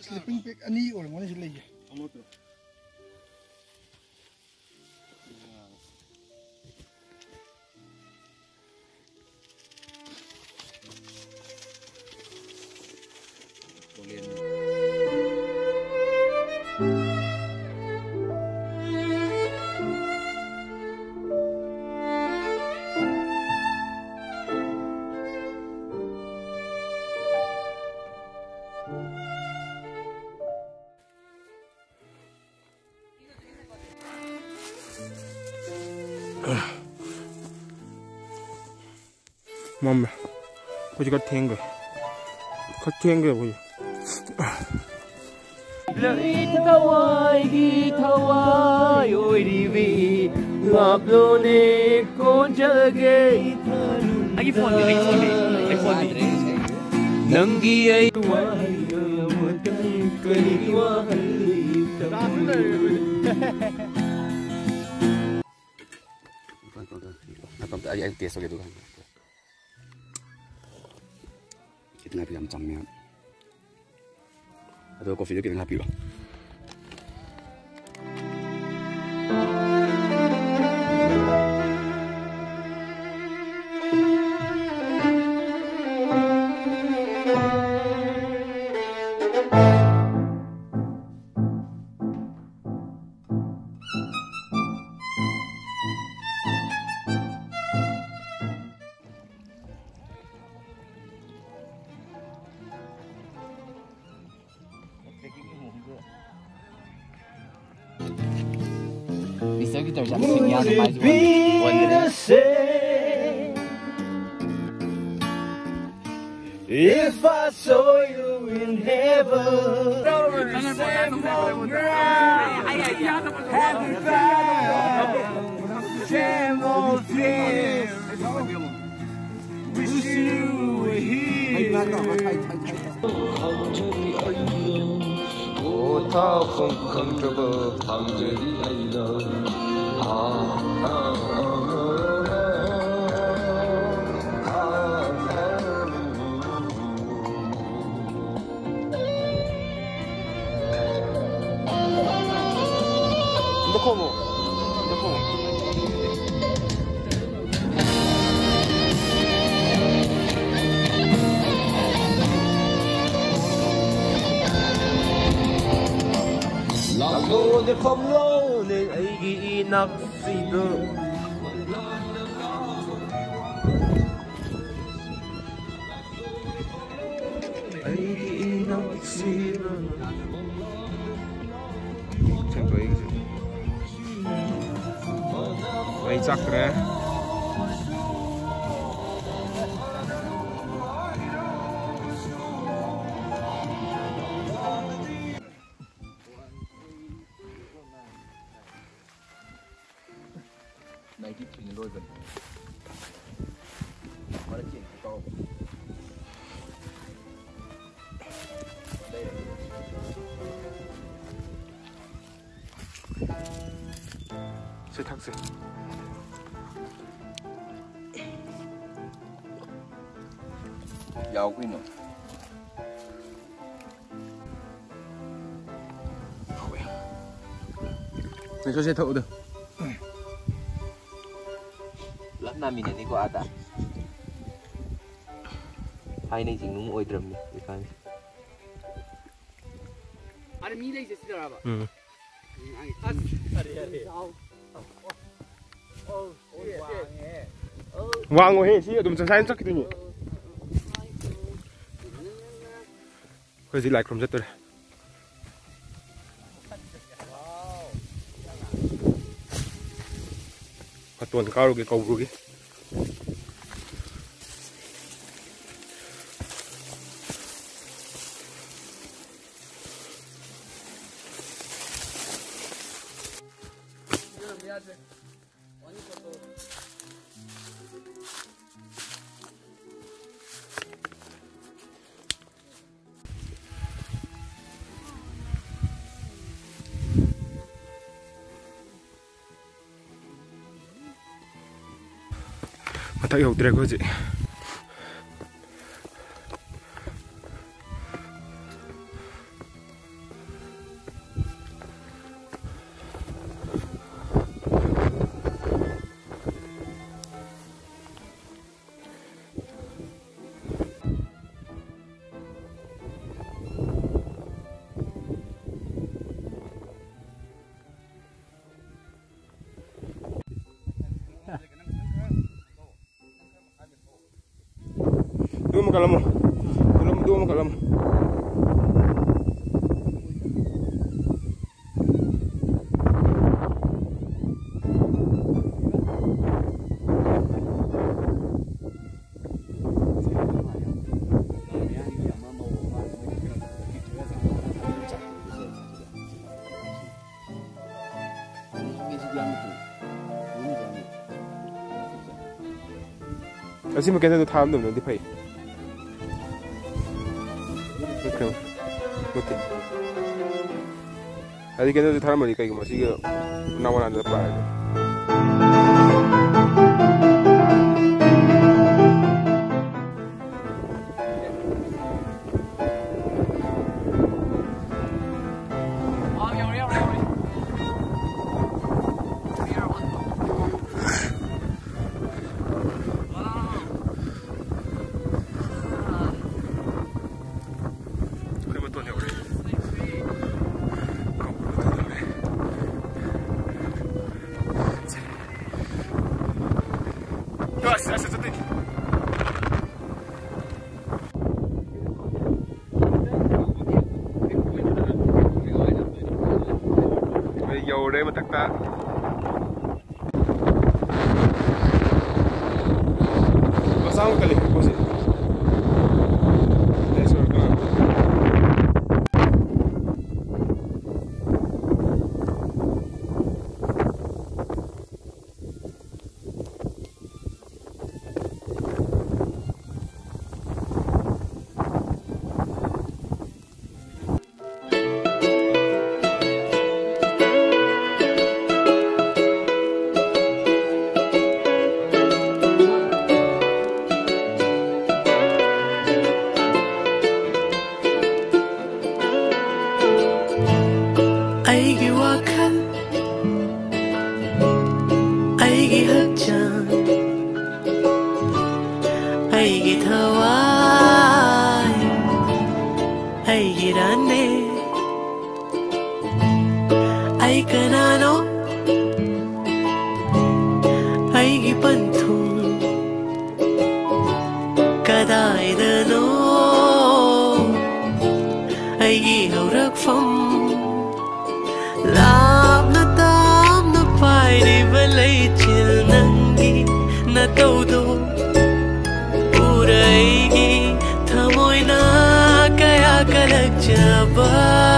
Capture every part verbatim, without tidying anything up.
sleeping bag ani or mo ni lagi. Mom, what you got tangle? Got tangle with you. Ay peso gitu kan. Kita nabi am changme. Ado kopi juga kita nabi loh. Bisa kita já sonhado mais uma If I saw you in heaven, happy same old fears. Wish you were here. 다 펑펑 방들이 아이다 Mt.Koubru Lagone pamlone aigi inaksido aigi inaksido Tempo aí, vai chakra. này cái chuyện đôi mình mà nó chuyện to đây sẽ thắc gì giàu quý nữa để cho xe thợ được lắm namin ini ko ada hai này chính đúng oi drum đi cái ada mi đây sẽ ra ba ừ vàng ngồi hết chứ, đụng chân sai chắc cái gì cái gì lại không rất tốt cái tuần cao rồi cái cầu rồi 딱 여기래 거지. Dua makan lama. Belum dua makan lama. Asi makan tu tham dum nanti pai. Betul. Betul. Adi kan tu tham mari kai ko masih ke nawan ada pa. Dầu đây mà tắc ta pasang kali posisi let's go. Aigi wakal, aigi hakjan, aigi thawai, aigi rane, ai kanano, aigi panthung, kadai dano, aigi haurak fam. Lab na tam na pai di balai chil nangi na todo purai gi thamoi na kaya kalak jaba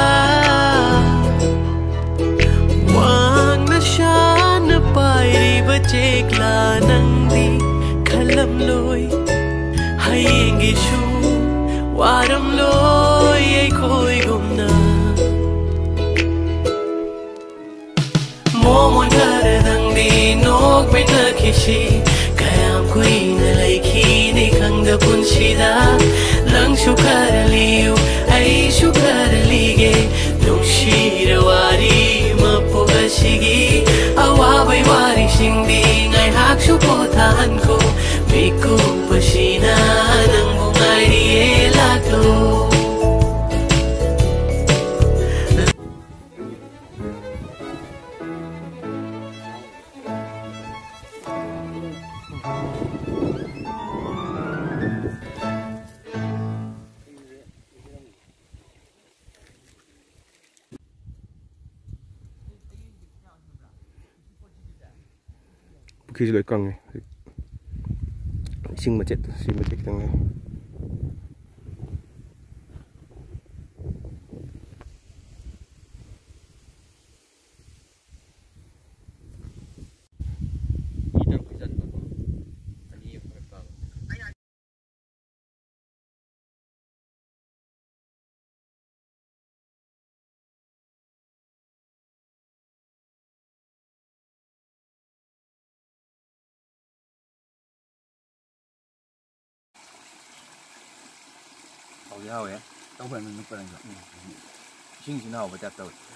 wang na shan na pai di bachek la nangdi khalam loi hayengi shu waram loi ai koi gumna Momon kara dangdi nok bina kishi Kayam kui na laiki ni kangda punshida Lang shukara liu ay shukara lige Nung shira wari mapugashigi Awabay wari shingdi ngay hak shupotahan ko Miku pasina nang bungay diye laklo Khi lưỡi căng này, sinh mà chết, sinh mà chết thằng này. Hậu hậu ấy, đâu phải mình lúc này rồi, sinh sinh hậu phải đẹp rồi.